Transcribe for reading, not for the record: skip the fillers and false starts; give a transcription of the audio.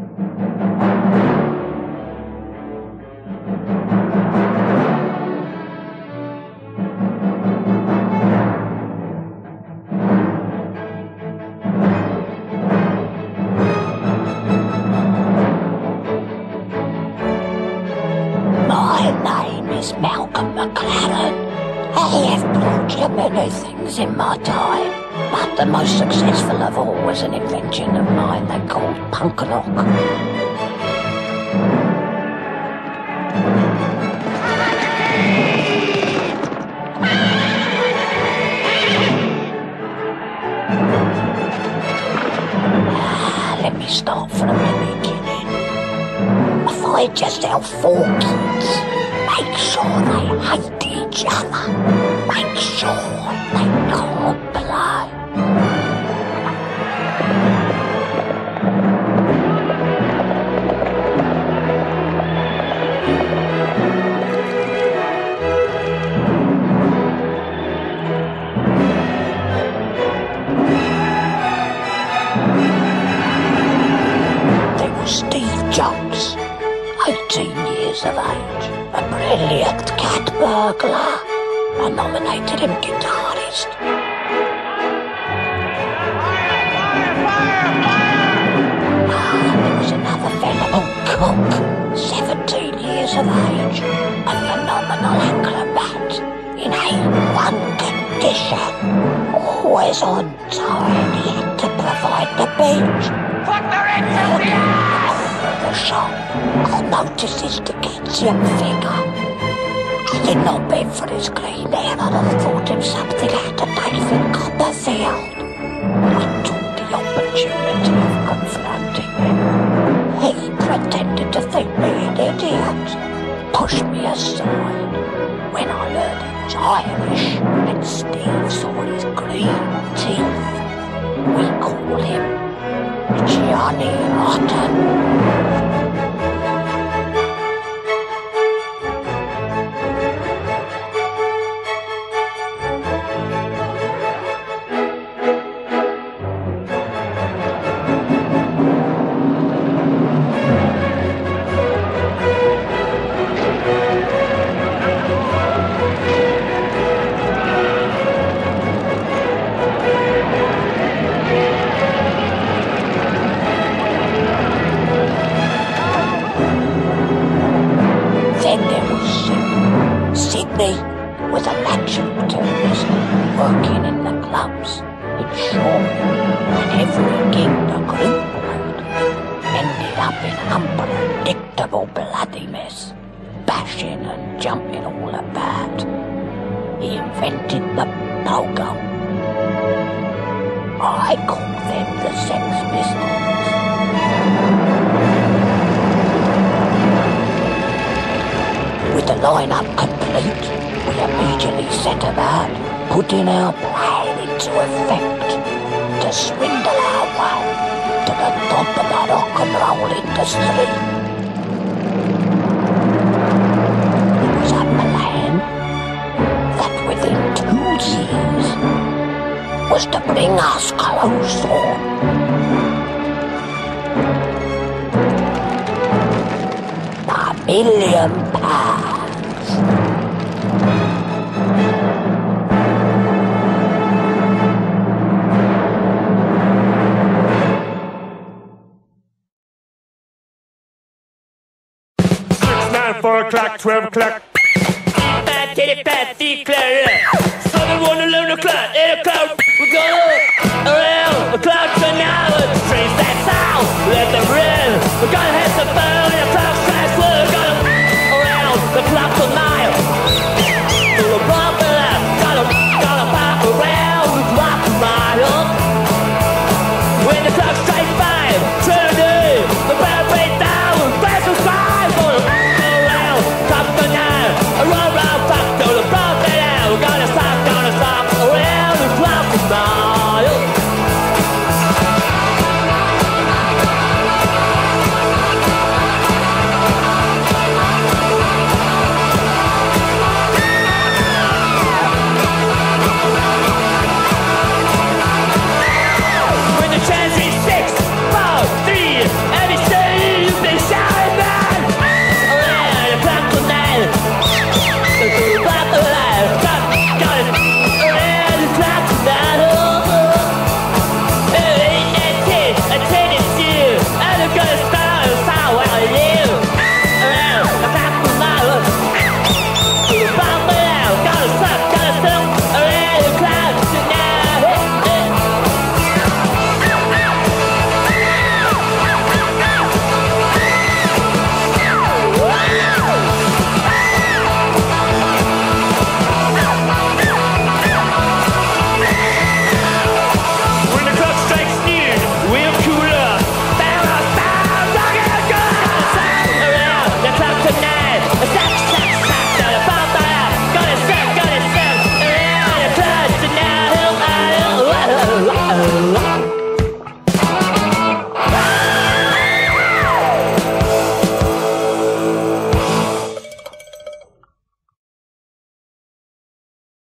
Malcolm McLaren. I have brought you many things in my time, but the most successful of all was an invention of mine they called punk rock. Let me start from the beginning. Find yourself 4 kids. Make sure they hate each other. Make sure they can't play. There was Steve Jobs, 18 years of age. A brilliant cat burglar. I nominated him guitarist. There was another fellow, Cook, 17 years of age. A phenomenal acrobat in A1 condition. Always on time, he had to provide the beach. Put the red the shop. I'll notice his Dickensian figure. Had it not been for his clean hair, I'd have thought him something out of David Copperfield. I took the opportunity of confronting him. He pretended to think me an idiot, pushed me aside. When I learned he was Irish and Steve saw his green teeth, we called him Johnny Rotten. Was a natural tourist working in the clubs in Shore, and every gig the group played ended up in unpredictable bloody mess, bashing and jumping all about. He invented the pogo. I call them the Sex Pistols. With the line-up complete, we immediately set about putting our plan into effect to swindle our way to the top of the rock and roll industry. It was a plan that within 2 years was to bring us closer. £1 million. Four o'clock, 12 o'clock. 5 till 5 declare. Southern 1 o'clock, 8 o'clock. We're going around the clock for an hour. The train's that